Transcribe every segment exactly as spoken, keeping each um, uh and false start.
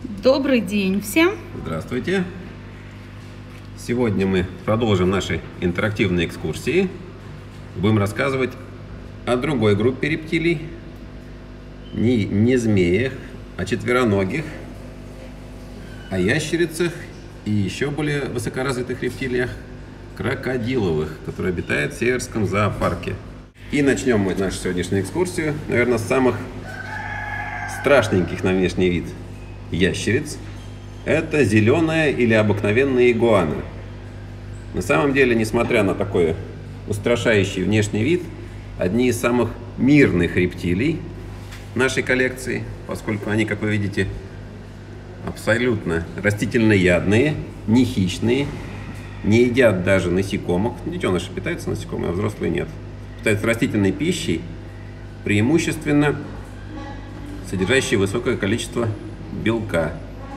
Добрый день всем! Здравствуйте! Сегодня мы продолжим наши интерактивные экскурсии. Будем рассказывать о другой группе рептилий. Не, не змеях, а четвероногих, о ящерицах и еще более высокоразвитых рептилиях – крокодиловых, которые обитают в Северском зоопарке. И начнем мы нашу сегодняшнюю экскурсию, наверное, с самых страшненьких на внешний вид ящериц. Это зеленая или обыкновенная игуана. На самом деле, несмотря на такой устрашающий внешний вид, одни из самых мирных рептилий нашей коллекции, поскольку они, как вы видите, абсолютно растительноядные, не хищные, не едят даже насекомых. Детеныши питаются насекомыми, а взрослые нет. Питаются растительной пищей, преимущественно содержащей высокое количество белка.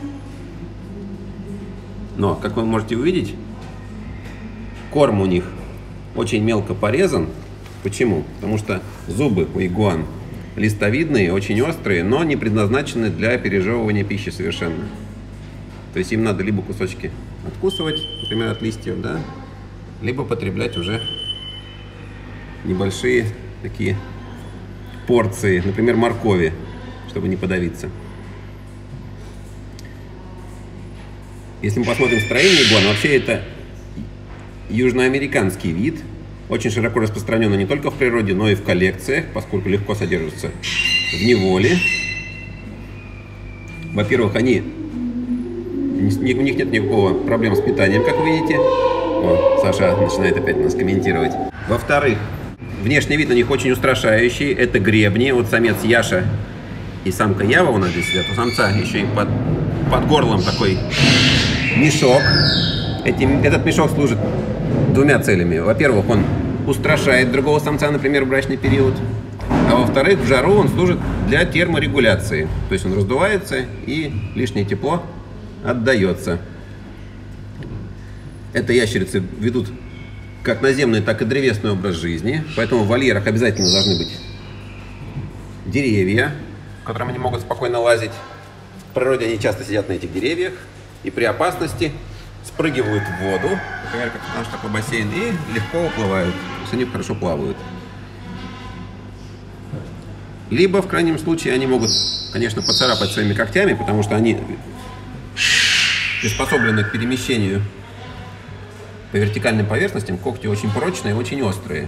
Но, как вы можете увидеть, корм у них очень мелко порезан. Почему? Потому что зубы у игуан листовидные, очень острые, но не предназначены для пережевывания пищи совершенно. То есть им надо либо кусочки откусывать, например, от листьев, да, либо потреблять уже небольшие такие порции, например, моркови, чтобы не подавиться. Если мы посмотрим строение игуан, вообще это южноамериканский вид, очень широко распространенный не только в природе, но и в коллекциях, поскольку легко содержится в неволе. Во-первых, они, у них нет никакого проблем с питанием, как вы видите. О, Саша начинает опять нас комментировать. Во-вторых, внешний вид у них очень устрашающий. Это гребни. Вот самец Яша и самка Ява у нас здесь сидят. У самца еще и под, под горлом такой мешок. Этим, этот мешок служит двумя целями. Во-первых, он устрашает другого самца, например, в брачный период. А во-вторых, в жару он служит для терморегуляции. То есть он раздувается и лишнее тепло отдается. Это ящерицы ведут как наземный, так и древесный образ жизни. Поэтому в вольерах обязательно должны быть деревья, в которые они могут спокойно лазить. В природе они часто сидят на этих деревьях и при опасности спрыгивают в воду, например, как наш такой бассейн, и легко уплывают. То есть они хорошо плавают. Либо, в крайнем случае, они могут, конечно, поцарапать своими когтями, потому что они приспособлены к перемещению по вертикальным поверхностям. Когти очень прочные, очень острые.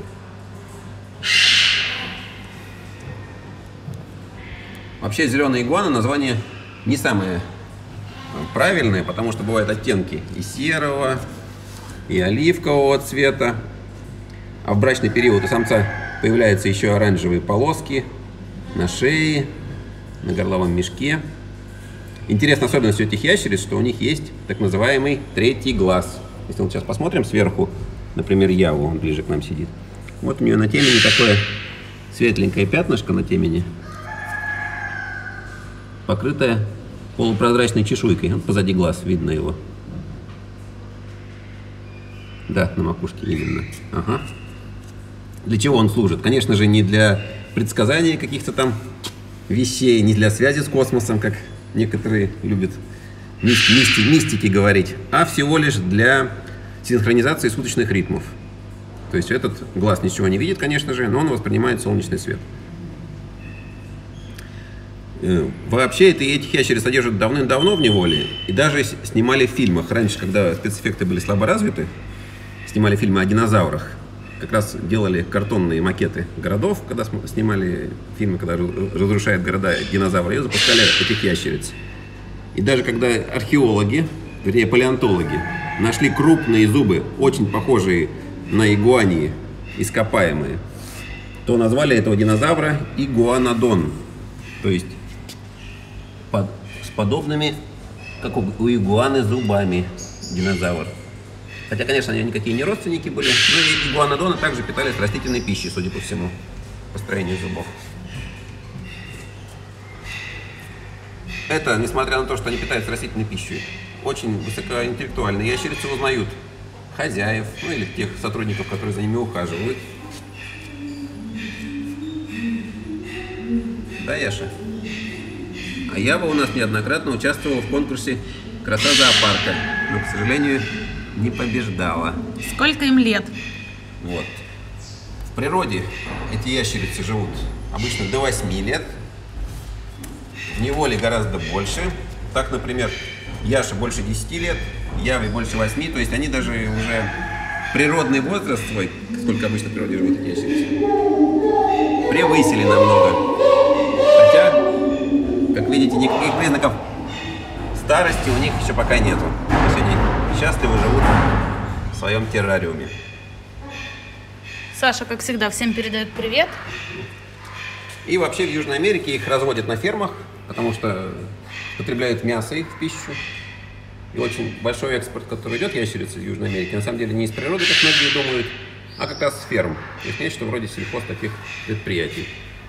Вообще, зеленая игуана название не самое правильное, потому что бывают оттенки и серого, и оливкового цвета. А в брачный период у самца появляются еще оранжевые полоски на шее, на горловом мешке. Интересная особенность у этих ящериц, что у них есть так называемый третий глаз. Если мы сейчас посмотрим сверху, например, Яву, он ближе к нам сидит. Вот у нее на темени такое светленькое пятнышко на темени, покрытое полупрозрачной чешуйкой. Вот позади глаз видно его. Да, на макушке именно. Ага. Для чего он служит? Конечно же, не для предсказания каких-то там вещей, не для связи с космосом, как некоторые любят мисти, мистики говорить, а всего лишь для синхронизации суточных ритмов. То есть этот глаз ничего не видит, конечно же, но он воспринимает солнечный свет. Вообще, это, этих ящериц содержат давным-давно в неволе, и даже снимали в фильмах. Раньше, когда спецэффекты были слабо развиты, снимали фильмы о динозаврах. Как раз делали картонные макеты городов, когда снимали фильмы, когда разрушают города динозавры, и запускали этих ящериц. И даже когда археологи, вернее палеонтологи, нашли крупные зубы, очень похожие на игуаньи, ископаемые, то назвали этого динозавра игуанодон. То есть под, с подобными, как у, у игуаны, зубами динозавр. Хотя, конечно, они никакие не родственники были, но и игуанодоны также питались растительной пищей, судя по всему, по строению зубов. Это, несмотря на то, что они питаются растительной пищей, очень высокоинтеллектуальные ящерицы узнают хозяев, ну или тех сотрудников, которые за ними ухаживают. Да, Яша? А Ява у нас неоднократно участвовала в конкурсе «Краса зоопарка», но, к сожалению, не побеждала. Сколько им лет? Вот. В природе эти ящерицы живут обычно до восьми лет. В неволе гораздо больше. Так, например, Яше больше десяти лет, Яве больше восьми. То есть они даже уже природный возраст свой, сколько обычно в природе живут эти ящерицы, превысили намного. Хотя, как видите, никаких признаков старости у них еще пока нету. То есть они счастливо живут в своем террариуме. Саша, как всегда, всем передает привет. И вообще в Южной Америке их разводят на фермах, потому что потребляют мясо их в пищу. И очень большой экспорт, который идет ящерицы из Южной Америки, на самом деле не из природы, как многие думают, а как раз с ферм. То есть нечто вроде сельхоз таких предприятий.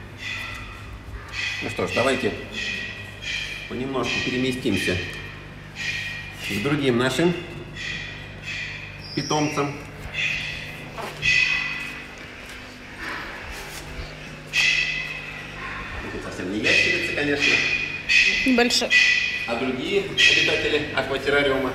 Ну что ж, давайте понемножку переместимся к другим нашим питомцам. Это совсем не ящерицы, конечно. Небольшой. А другие обитатели акватеррариума.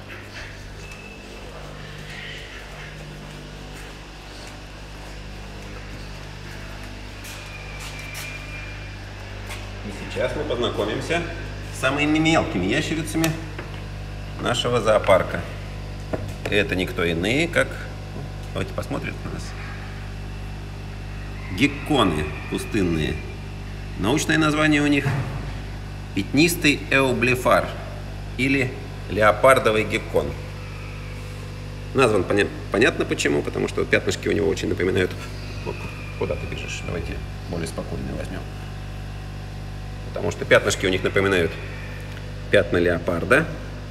И сейчас мы познакомимся с самыми мелкими ящерицами нашего зоопарка. И это никто иные, как... Давайте посмотрим на нас. Гекконы пустынные. Научное название у них пятнистый эублефар или леопардовый геккон. Назван поня понятно почему, потому что пятнышки у него очень напоминают... Куда ты бежишь? Давайте более спокойно возьмем. Потому что пятнышки у них напоминают пятна леопарда.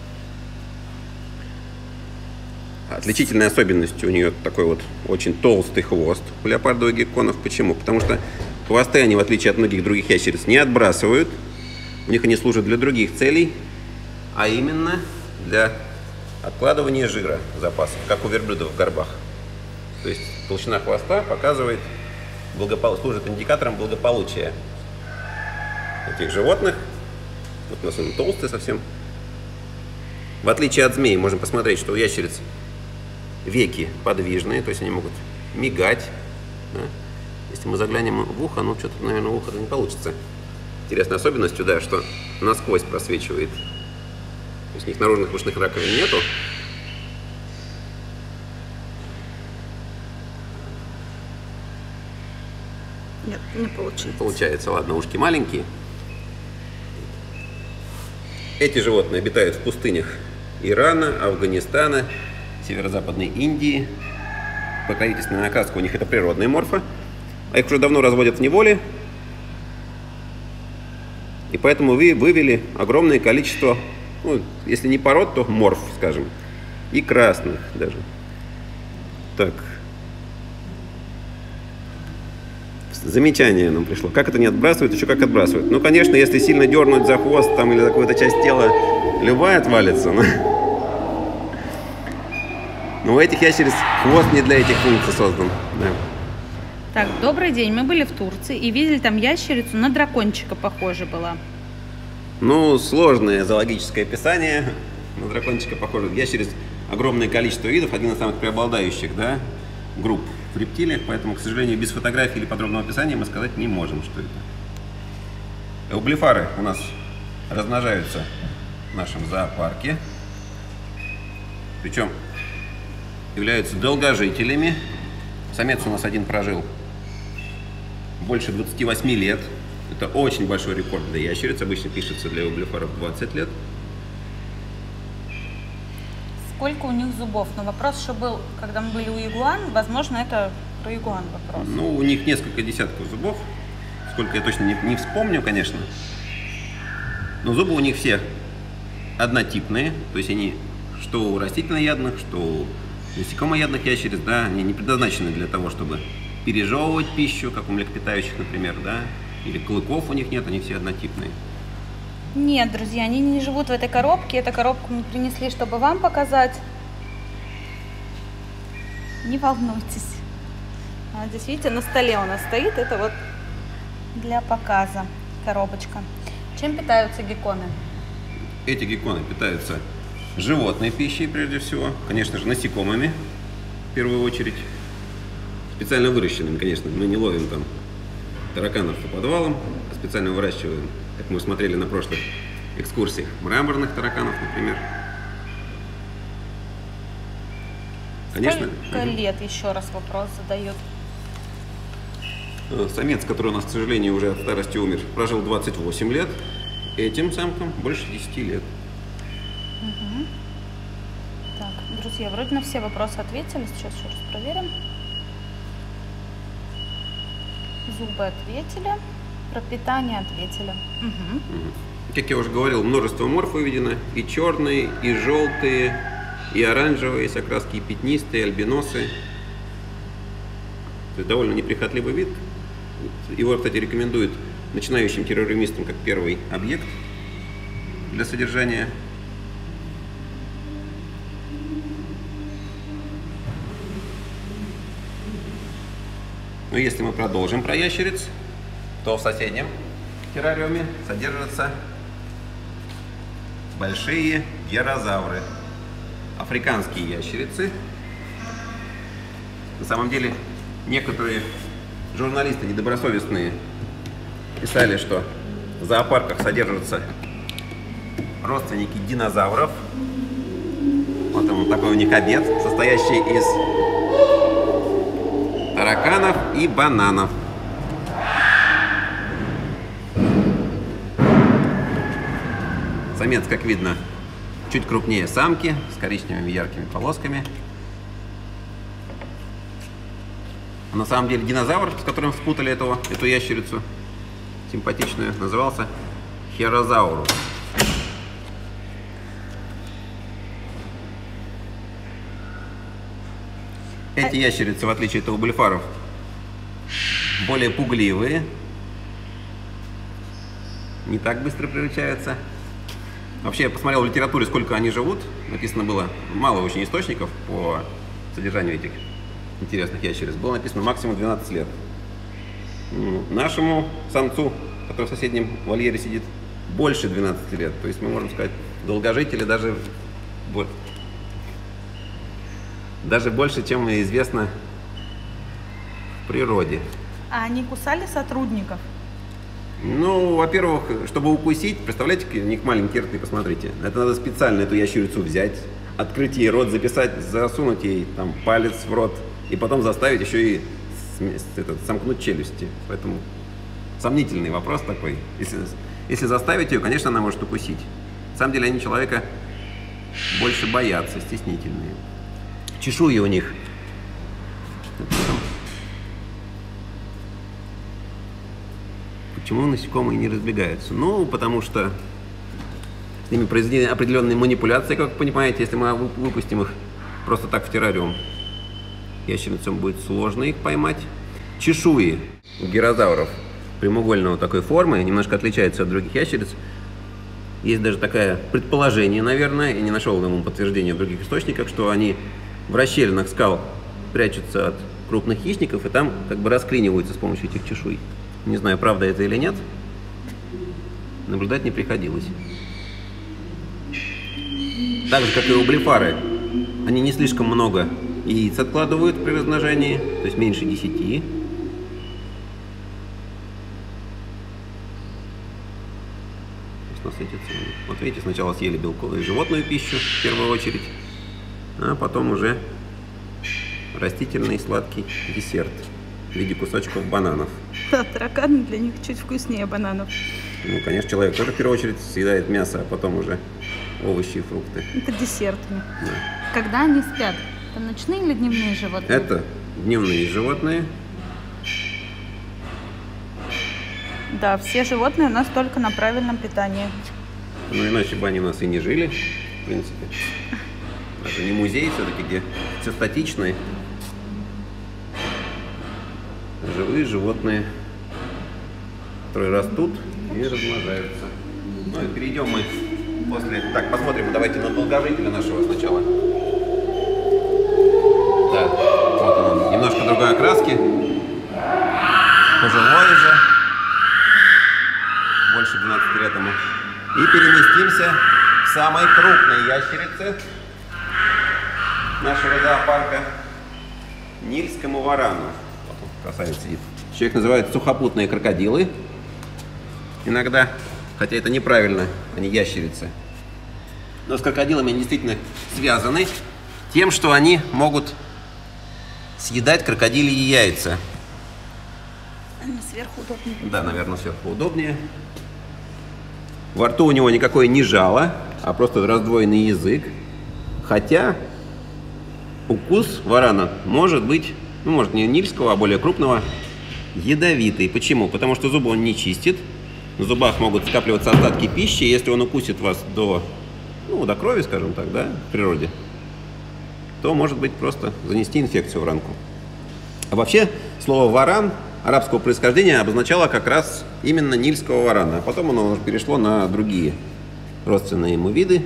Отличительной особенностью у нее такой вот очень толстый хвост у леопардовых гекконов. Почему? Потому что хвосты они, в отличие от многих других ящериц, не отбрасывают. У них они служат для других целей, а именно для откладывания жира запасов, как у верблюдов в горбах. То есть толщина хвоста показывает, благопол... служит индикатором благополучия этих животных. Вот у нас он толстый совсем. В отличие от змей, можем посмотреть, что у ящериц веки подвижные, то есть они могут мигать. Да? Если мы заглянем в ухо, ну что-то, наверное, в ухо не получится. Интересной особенностью, да, что насквозь просвечивает. То есть у них наружных ушных раковин нету. Нет, не получается. Получается, ладно, ушки маленькие. Эти животные обитают в пустынях Ирана, Афганистана, северо-западной Индии. Покровительственная окраска у них это природные морфы. А их уже давно разводят в неволе. И поэтому вы вывели огромное количество, ну, если не пород, то морф, скажем, и красных даже. Так. Замечание нам пришло. Как это не отбрасывают, еще как отбрасывают. Ну, конечно, если сильно дернуть за хвост там, или за какую-то часть тела, любая отвалится. Но... но у этих ящериц хвост не для этих функций создан. Да. Так, добрый день. Мы были в Турции и видели там ящерицу, на дракончика похожа была. Ну, сложное зоологическое описание. На дракончика похоже. Ящериц огромное количество видов, один из самых преобладающих, да, групп в рептилиях, поэтому, к сожалению, без фотографии или подробного описания мы сказать не можем, что это. Эублефары у нас размножаются в нашем зоопарке, причем являются долгожителями. Самец у нас один прожил больше двадцати восьми лет. Это очень большой рекорд для ящериц. Обычно пишется для эублефаров двадцать лет. Сколько у них зубов? Но вопрос еще был, когда мы были у игуан, возможно, это про игуан вопрос. Ну, у них несколько десятков зубов. Сколько я точно не, не вспомню, конечно. Но зубы у них все однотипные. То есть они что у растительноядных, что у насекомоядных ящериц, да, они не предназначены для того, чтобы пережевывать пищу, как у млекопитающих, например, да, или клыков у них нет, они все однотипные. Нет, друзья, они не живут в этой коробке. Эту коробку мы принесли, чтобы вам показать. Не волнуйтесь. А здесь, видите, на столе у нас стоит. Это вот для показа коробочка. Чем питаются гекконы? Эти гекконы питаются животной пищей прежде всего, конечно же, насекомыми в первую очередь, специально выращенными, конечно, мы не ловим там тараканов по подвалам, а специально выращиваем, как мы смотрели на прошлых экскурсиях, мраморных тараканов, например. Конечно. Сколько лет, еще раз вопрос задают? Самец, который у нас, к сожалению, уже от старости умер, прожил двадцать восемь лет. Этим самкам больше десяти лет. Угу. Так, друзья, вроде на все вопросы ответили. Сейчас еще раз проверим. Зубы ответили. Про питание ответили. Угу. Угу. Как я уже говорил, множество морф выведено. И черные, и желтые, и оранжевые, есть окраски, и пятнистые, альбиносы. То есть довольно неприхотливый вид. Его, кстати, рекомендуют начинающим террариумистам как первый объект для содержания. Но если мы продолжим про ящериц, то в соседнем террариуме содержатся большие герозавры, африканские ящерицы. На самом деле, некоторые журналисты недобросовестные писали, что в зоопарках содержатся родственники динозавров. Вот он такой у них обед, состоящий из тараканов и бананов. Самец, как видно, чуть крупнее самки, с коричневыми яркими полосками. На самом деле динозавр, с которым спутали этого, эту ящерицу симпатичную, назывался Херозаурус. Эти ящерицы, в отличие от таублифаров, более пугливые, не так быстро приручаются. Вообще, я посмотрел в литературе, сколько они живут. Написано было мало очень источников по содержанию этих интересных ящериц. Было написано максимум двенадцать лет. Нашему самцу, который в соседнем вольере сидит, больше двенадцати лет. То есть мы можем сказать, долгожители даже, даже больше, чем известно в природе. А они кусали сотрудников? Ну, во-первых, чтобы укусить, представляете, у них маленькие рты, посмотрите. Это надо специально эту ящерицу взять, открыть ей рот, записать, засунуть ей там палец в рот, и потом заставить еще и этот, сомкнуть челюсти. Поэтому сомнительный вопрос такой. Если, если заставить ее, конечно, она может укусить. На самом деле они человека больше боятся, стеснительные. Чешуи у них. Почему насекомые не разбегаются? Ну, потому что с ними произведены определенные манипуляции, как вы понимаете, если мы выпустим их просто так в террариум. Ящерицам будет сложно их поймать. Чешуи у герозавров прямоугольного такой формы немножко отличаются от других ящериц. Есть даже такое предположение, наверное, я не нашел ему подтверждения в других источниках, что они в расщелинах скал прячутся от крупных хищников и там как бы расклиниваются с помощью этих чешуй. Не знаю, правда это или нет. Наблюдать не приходилось. Так же, как и ублифары, они не слишком много яиц откладывают при размножении, то есть меньше десяти. Вот видите, сначала съели белковую животную пищу в первую очередь, а потом уже растительный сладкий десерт в виде кусочков бананов. Да, тараканы для них чуть вкуснее бананов. Ну, конечно, человек тоже в первую очередь съедает мясо, а потом уже овощи и фрукты. Это десертами. Да. Когда они спят? Это ночные или дневные животные? Это дневные животные. Да, все животные у нас только на правильном питании. Ну, иначе бы они у нас и не жили, в принципе. Это не музей все-таки, где все статичное. Живые животные, которые растут и размножаются. Ну и перейдем мы после... Так, посмотрим, давайте на долгожителя нашего сначала. Да, вот он, немножко другой окраски. Пожилой же. Больше больше двенадцати лет ему. И переместимся к самой крупной ящерице нашего зоопарка, нильскому варану. Вот он, красавец сидит. Еще их называют сухопутные крокодилы иногда, хотя это неправильно, они ящерицы. Но с крокодилами они действительно связаны тем, что они могут съедать крокодильи яйца. Сверху удобнее. Да, наверное, сверху удобнее. Во рту у него никакое не жало, а просто раздвоенный язык. Хотя укус варана может быть, ну, может, не нильского, а более крупного, ядовитый. Почему? Потому что зубы он не чистит. На зубах могут скапливаться остатки пищи. Если он укусит вас до, ну, до крови, скажем так, да, в природе, то может быть просто занести инфекцию в ранку. А вообще, слово «варан» арабского происхождения обозначало как раз именно нильского варана. А потом оно уже перешло на другие родственные ему виды.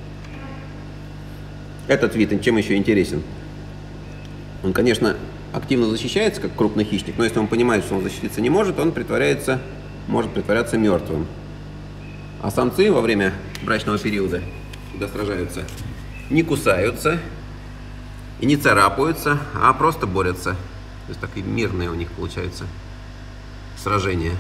Этот вид чем еще интересен? Он, конечно, активно защищается, как крупный хищник, но если он понимает, что он защититься не может, он притворяется, может притворяться мертвым. А самцы во время брачного периода, когда сражаются, не кусаются и не царапаются, а просто борются. То есть такие мирные у них получаются сражения.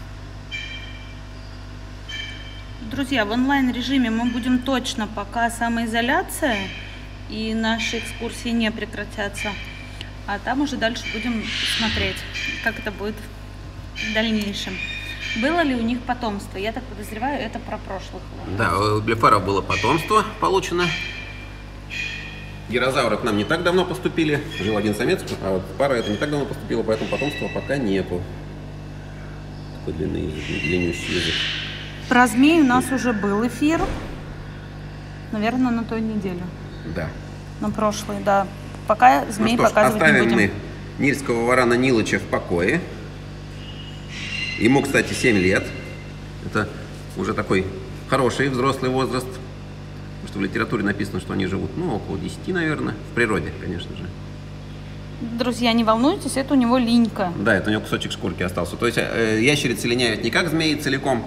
Друзья, в онлайн-режиме мы будем точно, пока самоизоляция и наши экскурсии не прекратятся. А там уже дальше будем смотреть, как это будет в дальнейшем. Было ли у них потомство? Я так подозреваю, это про прошлых. Да, у блефаров было потомство получено. Гирозавры к нам не так давно поступили. Жил один самец, а вот пара это не так давно поступила, поэтому потомства пока нету. Такой длинный язык, длиннющий язык. Про змей у нас уже был эфир. Наверное, на той неделе. Да. На прошлой, да. Пока змей ну что ж, показывать не оставим будем. мы нильского варана Нилыча в покое. Ему, кстати, семь лет. Это уже такой хороший взрослый возраст. Потому что в литературе написано, что они живут, ну, около десяти, наверное. В природе, конечно же. Друзья, не волнуйтесь, это у него линька. Да, это у него кусочек шкурки остался. То есть э, ящерицы линяют не как змеи целиком,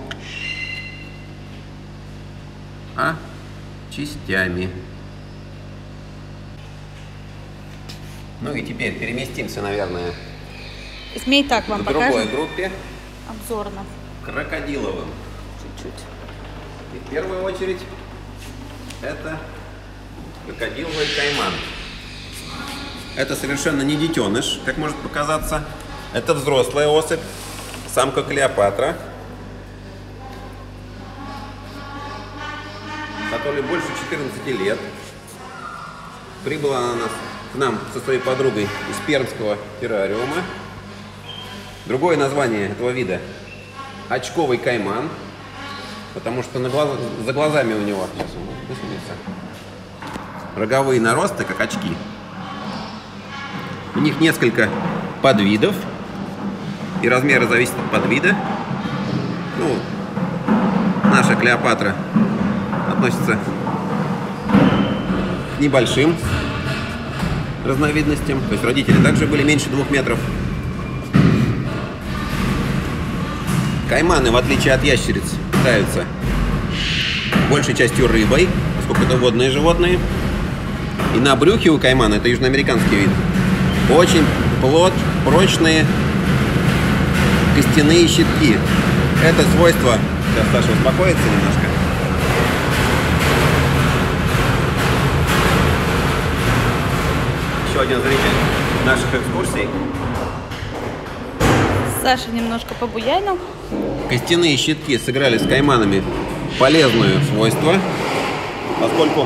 а частями. Ну и теперь переместимся, наверное, Змей так вам к другой покажем. группе, Обзорно. крокодиловым. Чуть-чуть. И в первую очередь это крокодиловый кайман. Это совершенно не детеныш, как может показаться. Это взрослая особь, самка Клеопатра, которой больше четырнадцати лет. Прибыла она нас, к нам со своей подругой из пермского террариума. Другое название этого вида – очковый кайман, потому что на глаз... за глазами у него, сейчас он высунется, роговые наросты, как очки. У них несколько подвидов, и размеры зависят от подвида. Ну, наша Клеопатра относится к небольшим разновидностям. То есть родители также были меньше двух метров. Кайманы, в отличие от ящериц, питаются большей частью рыбой, поскольку это водные животные. И на брюхе у каймана, это южноамериканский вид, очень плот, прочные костяные щитки. Это свойство... Сейчас Саша успокоится немножко. Еще один зритель наших экскурсий. Саша немножко побуянил. Костяные щитки сыграли с кайманами полезное свойство, поскольку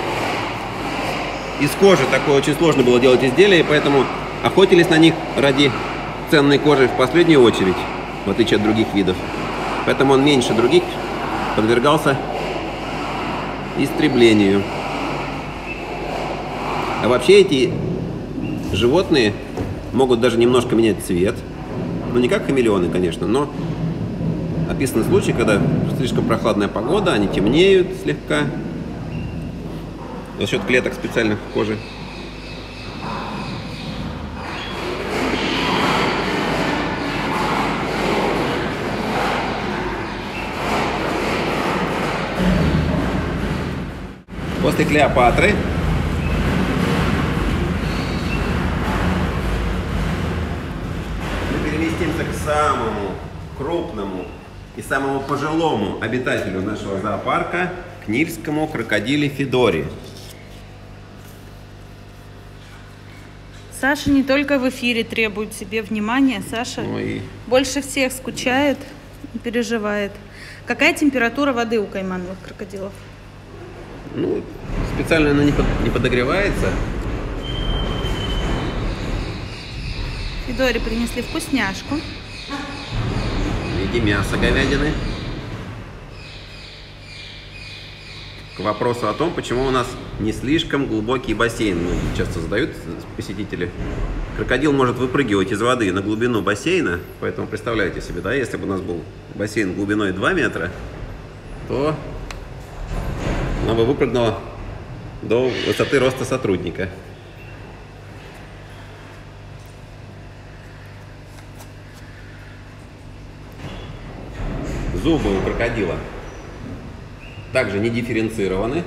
из кожи такое очень сложно было делать изделия, и поэтому охотились на них ради ценной кожи в последнюю очередь, в отличие от других видов. Поэтому он меньше других подвергался истреблению. А вообще эти животные могут даже немножко менять цвет. Ну, не как хамелеоны, конечно, но описаны случаи, когда слишком прохладная погода, они темнеют слегка за счет клеток специальных в коже. После Клеопатры мы переместимся к самому крупному и самому пожилому обитателю нашего зоопарка, к нильскому крокодиле Фидоре. Саша не только в эфире требует себе внимания, Саша Ну и больше всех скучает и переживает. Какая температура воды у каймановых крокодилов? ну, специально она не, под, не подогревается. Фидоре принесли вкусняшку. В виде мяса говядины. К вопросу о том, почему у нас не слишком глубокий бассейн. Ну, часто задают посетители. Крокодил может выпрыгивать из воды на глубину бассейна, поэтому представляете себе, да, если бы у нас был бассейн глубиной два метра, то она бы выпрыгнула до высоты роста сотрудника. Зубы у крокодила также не дифференцированы.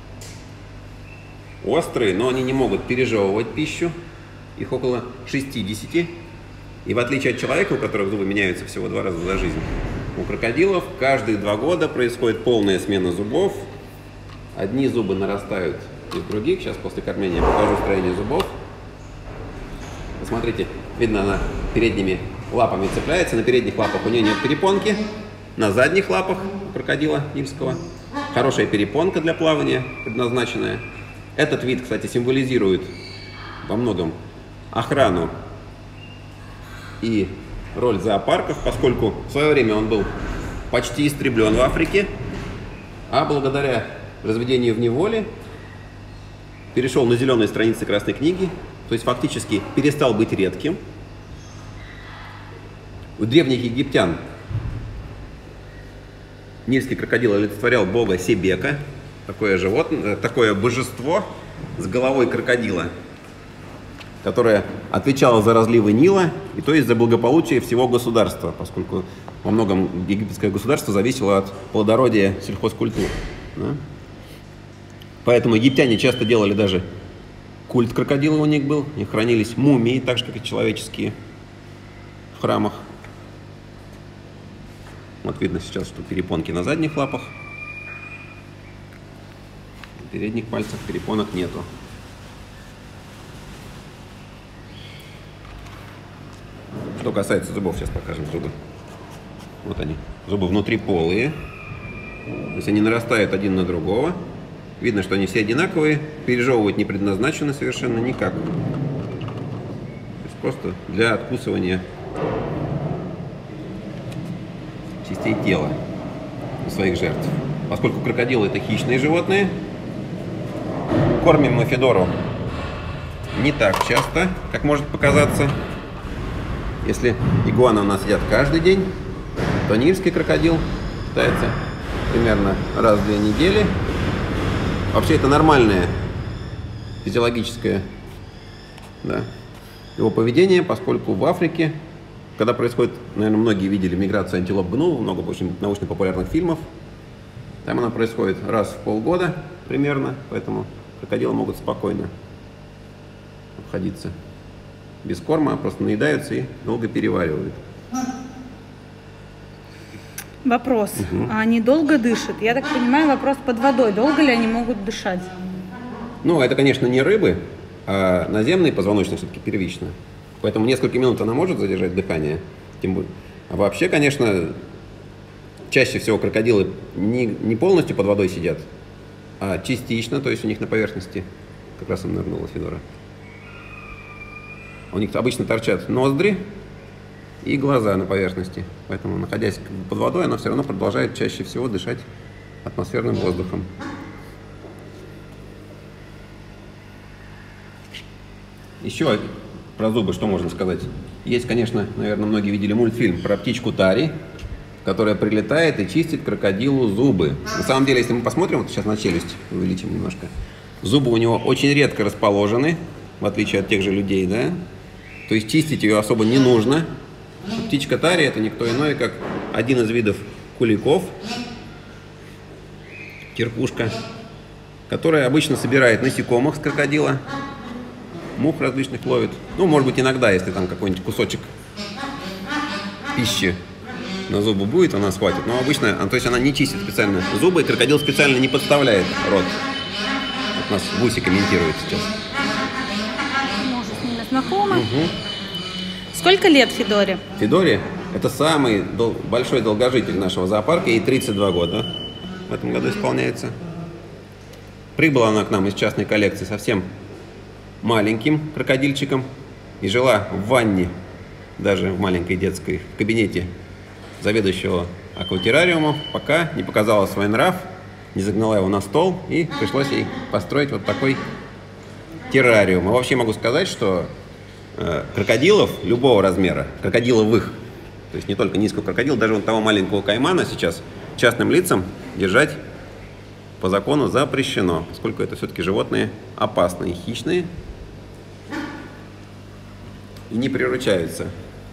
Острые, но они не могут пережевывать пищу. Их около шестидесяти. И в отличие от человека, у которых зубы меняются всего два раза за жизнь, у крокодилов каждые два года происходит полная смена зубов. Одни зубы нарастают из других. Сейчас после кормления покажу строение зубов. Посмотрите, видно, она передними лапами цепляется. На передних лапах у нее нет перепонки. На задних лапах у крокодила нильского хорошая перепонка для плавания, предназначенная. Этот вид, кстати, символизирует во многом охрану и роль зоопарков, поскольку в свое время он был почти истреблен в Африке, а благодаря разведению в неволе перешел на зеленые страницы Красной книги, то есть фактически перестал быть редким. У древних египтян нильский крокодил олицетворял бога Себека, такое животное, такое божество с головой крокодила, которое отвечало за разливы Нила, и то есть за благополучие всего государства, поскольку во многом египетское государство зависело от плодородия сельхозкультур. Да? Поэтому египтяне часто делали даже культ крокодила у них был, и хранились мумии, так же как и человеческие, в храмах. Вот видно сейчас, что перепонки на задних лапах. На передних пальцах перепонок нету. Что касается зубов, сейчас покажем зубы. Вот они. Зубы внутриполые. То есть они нарастают один на другого. Видно, что они все одинаковые. Пережевывать не предназначены совершенно никак. То есть просто для откусывания частей тела у своих жертв. Поскольку крокодилы — это хищные животные, кормим мы Фидору не так часто, как может показаться. Если игуаны у нас едят каждый день, то нильский крокодил питается примерно раз в две недели. Вообще это нормальное физиологическое, да, его поведение, поскольку в Африке, когда происходит, наверное, многие видели миграцию антилоп гну, много очень научно-популярных фильмов. Там она происходит раз в полгода примерно, поэтому крокодилы могут спокойно обходиться без корма, просто наедаются и долго переваривают. Вопрос. Угу. А они долго дышат? Я так понимаю, вопрос под водой. Долго ли они могут дышать? Ну, это, конечно, не рыбы, а наземные позвоночные все-таки первично. Поэтому несколько минут она может задержать дыхание. Тем более. А вообще, конечно, чаще всего крокодилы не, не полностью под водой сидят, а частично, то есть у них на поверхности, как раз им нырнула Фидора. У них обычно торчат ноздри и глаза на поверхности. Поэтому, находясь под водой, она все равно продолжает чаще всего дышать атмосферным воздухом. Еще про зубы что можно сказать? Есть, конечно, наверное, многие видели мультфильм про птичку Тари, которая прилетает и чистит крокодилу зубы. На самом деле, если мы посмотрим, вот сейчас на челюсть увеличим немножко, зубы у него очень редко расположены, в отличие от тех же людей, да? То есть чистить ее особо не нужно. Птичка Тари — это никто иной, как один из видов куликов, кирпушка. которая обычно собирает насекомых с крокодила, мух различных ловит. Ну, может быть, иногда, если там какой-нибудь кусочек пищи на зубы будет, она схватит. Но обычно, то есть она не чистит специально зубы, и крокодил специально не подставляет рот. Вот нас Гуси комментирует сейчас. Мы уже с ними знакомы. Угу. Сколько лет Федоре? Федоре – это самый дол большой долгожитель нашего зоопарка, ей тридцать два года в этом году исполняется. Прибыла она к нам из частной коллекции совсем маленьким крокодильчиком и жила в ванне, даже в маленькой детской в кабинете заведующего акватериума, пока не показала свой нрав, не загнала его на стол, и пришлось ей построить вот такой террариум. А вообще могу сказать, что э, крокодилов любого размера, крокодиловых, то есть не только низкого крокодила, даже вот того маленького каймана сейчас частным лицам держать по закону запрещено, поскольку это все-таки животные опасные, хищные и не приручаются.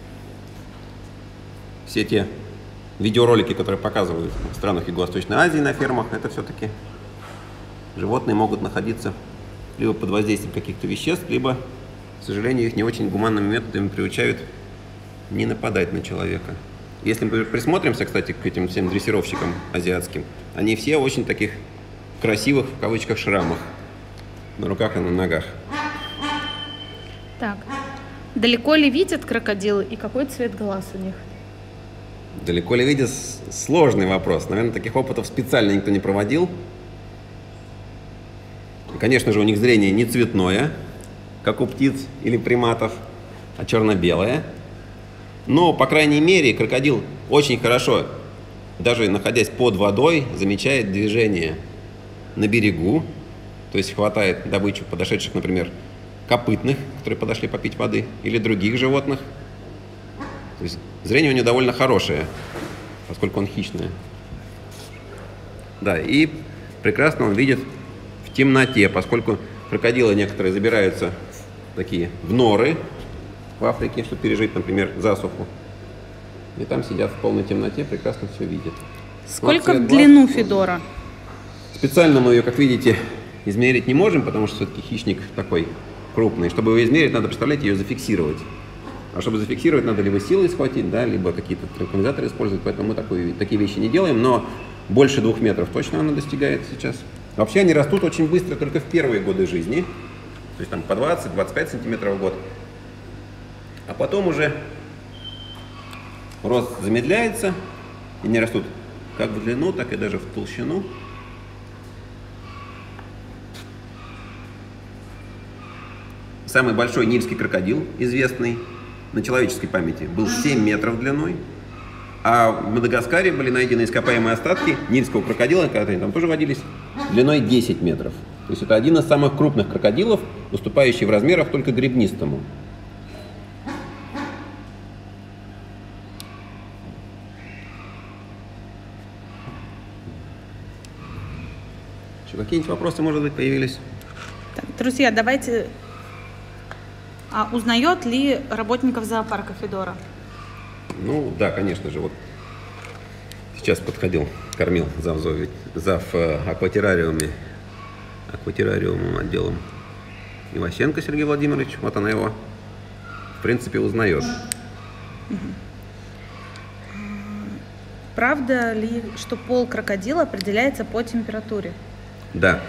Все те видеоролики, которые показывают в странах Юго-Восточной Азии на фермах, это все-таки животные могут находиться либо под воздействием каких-то веществ, либо, к сожалению, их не очень гуманными методами приучают не нападать на человека. Если мы присмотримся, кстати, к этим всем дрессировщикам азиатским, они все очень таких красивых, в кавычках, шрамах на руках и на ногах. Так, далеко ли видят крокодилы и какой цвет глаз у них? Далеко ли видят? Сложный вопрос. Наверное, таких опытов специально никто не проводил. И, конечно же, у них зрение не цветное, как у птиц или приматов, а черно-белое. Но, по крайней мере, крокодил очень хорошо, даже находясь под водой, замечает движение на берегу, то есть хватает добычу подошедших, например, копытных, которые подошли попить воды, или других животных. То есть зрение у него довольно хорошее, поскольку он хищное. Да, и прекрасно он видит в темноте, поскольку крокодилы некоторые забираются в такие в норы в Африке, чтобы пережить, например, засуху. И там сидят в полной темноте, прекрасно все видят. Сколько в длину Федора? Специально мы ее, как видите, измерить не можем, потому что все-таки хищник такой крупный. Чтобы его измерить, надо, представляете, ее зафиксировать. А чтобы зафиксировать, надо либо силой схватить, да, либо какие-то транквилизаторы использовать. Поэтому мы такой, такие вещи не делаем, но больше двух метров точно она достигает сейчас. Вообще они растут очень быстро только в первые годы жизни. То есть там по двадцать — двадцать пять сантиметров в год. А потом уже рост замедляется, и они растут как в длину, так и даже в толщину. Самый большой нильский крокодил, известный на человеческой памяти, был семь метров длиной. А в Мадагаскаре были найдены ископаемые остатки нильского крокодила, когда они там тоже водились, длиной десять метров. То есть это один из самых крупных крокодилов, уступающий в размерах только гребнистому. Какие-нибудь вопросы, может быть, появились? Так, друзья, давайте... А узнает ли работников зоопарка Федора? Ну, да, конечно же. Вот сейчас подходил, кормил зав, зав акватериуме, акватериумом отделом Ивасенко Сергей Владимирович. Вот она его, в принципе, узнает. Правда ли, что пол крокодила определяется по температуре? Да.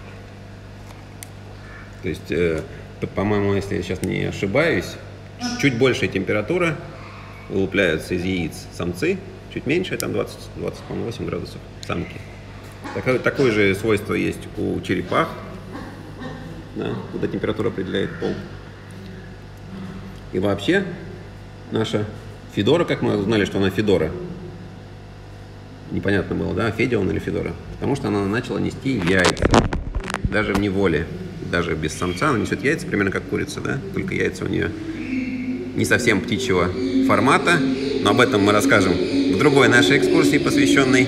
То есть, э, по-моему, если я сейчас не ошибаюсь, чуть большая температура, вылупляются из яиц самцы, чуть меньше, там двадцать — двадцать восемь градусов самки. Такое, такое же свойство есть у черепах, да, куда температура определяет пол. И вообще, наша Федора, как мы узнали, что она Федора, непонятно было, да, Федя он или Федора, потому что она начала нести яйца, даже в неволе, даже без самца она несет яйца, примерно как курица, да, только яйца у нее не совсем птичьего формата, но об этом мы расскажем в другой нашей экскурсии, посвященной.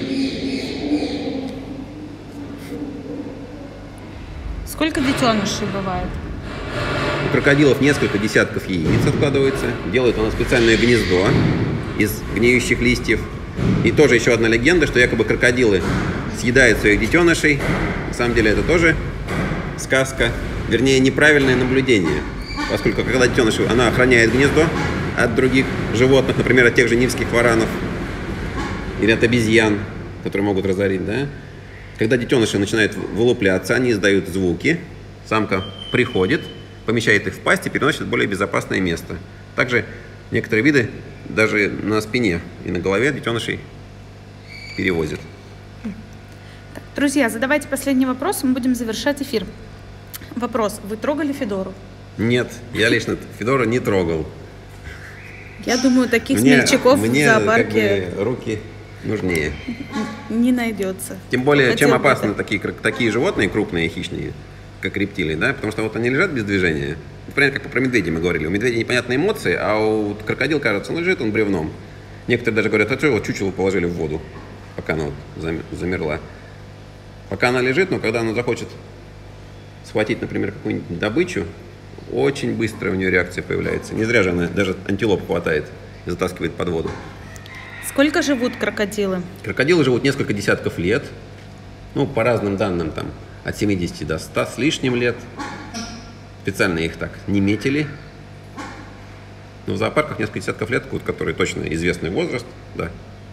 Сколько детенышей бывает? У крокодилов несколько десятков яиц откладывается, делает она специальное гнездо из гниющих листьев. И тоже еще одна легенда, что якобы крокодилы съедают своих детенышей На самом деле это тоже сказка, вернее неправильное наблюдение. Поскольку когда детеныш, она охраняет гнездо от других животных, например, от тех же нильских варанов или от обезьян, которые могут разорить, да? Когда детеныши начинают вылупляться, они издают звуки, самка приходит, помещает их в пасть и переносит в более безопасное место. Также некоторые виды даже на спине и на голове детенышей перевозят. Так, друзья, задавайте последний вопрос, мы будем завершать эфир. Вопрос. Вы трогали Федору? Нет, я лично Федору не трогал. Я думаю, таких мне, смельчаков мне, в зоопарке как бы, руки нужнее. Не найдется. Тем более, Хотел чем опасны бы, такие, такие животные, крупные, хищные, как рептилии, да? Потому что вот они лежат без движения. Например, как про медведя мы говорили. У медведя непонятные эмоции, а у крокодила, кажется, он лежит, он бревном. Некоторые даже говорят, а что его чучело положили в воду, пока она вот замерла. Пока она лежит, но когда она захочет схватить, например, какую-нибудь добычу, очень быстро у нее реакция появляется. Не зря же она даже антилоп хватает и затаскивает под воду. Сколько живут крокодилы? Крокодилы живут несколько десятков лет. Ну, по разным данным, там, от семидесяти до ста с лишним лет. Специально их так не метили. Но в зоопарках несколько десятков лет, который точно известный возраст, да.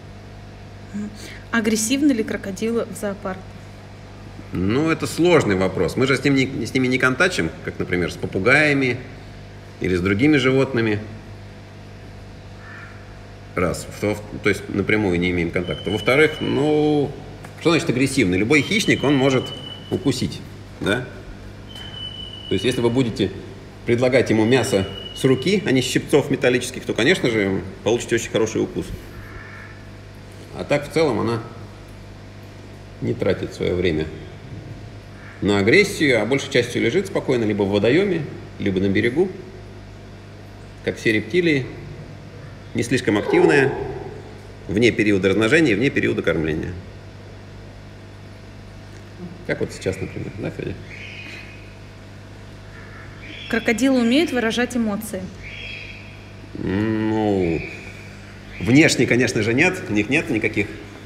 Агрессивны ли крокодилы в зоопарке? Ну, это сложный вопрос. Мы же с, ним не, с ними не контачим, как, например, с попугаями или с другими животными. Раз. То, то есть напрямую не имеем контакта. Во-вторых, ну, что значит агрессивный? Любой хищник, он может укусить, да? То есть, если вы будете предлагать ему мясо с руки, а не с щипцов металлических, то, конечно же, получите очень хороший укус. А так, в целом, она не тратит свое время на агрессию, а большей частью лежит спокойно либо в водоеме, либо на берегу, как все рептилии, не слишком активная, вне периода размножения и вне периода кормления. Как вот сейчас, например, да, Федя? Крокодилы умеют выражать эмоции? Ну, внешне, конечно же, нет, у них нет никаких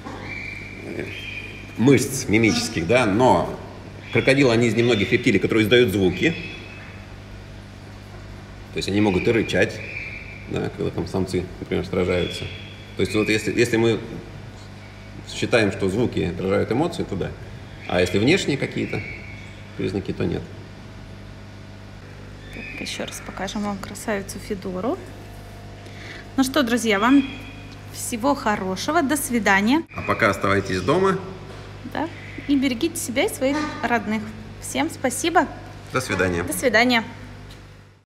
мышц мимических, да, но крокодилы, они из немногих рептилий, которые издают звуки. То есть они могут и рычать, да, когда там самцы, например, сражаются. То есть вот если, если мы считаем, что звуки отражают эмоции, то да. А если внешние какие-то признаки, то нет. Так, еще раз покажем вам красавицу Федору. Ну что, друзья, вам всего хорошего, до свидания. А пока оставайтесь дома. Да, и берегите себя и своих родных. Всем спасибо. До свидания. До свидания.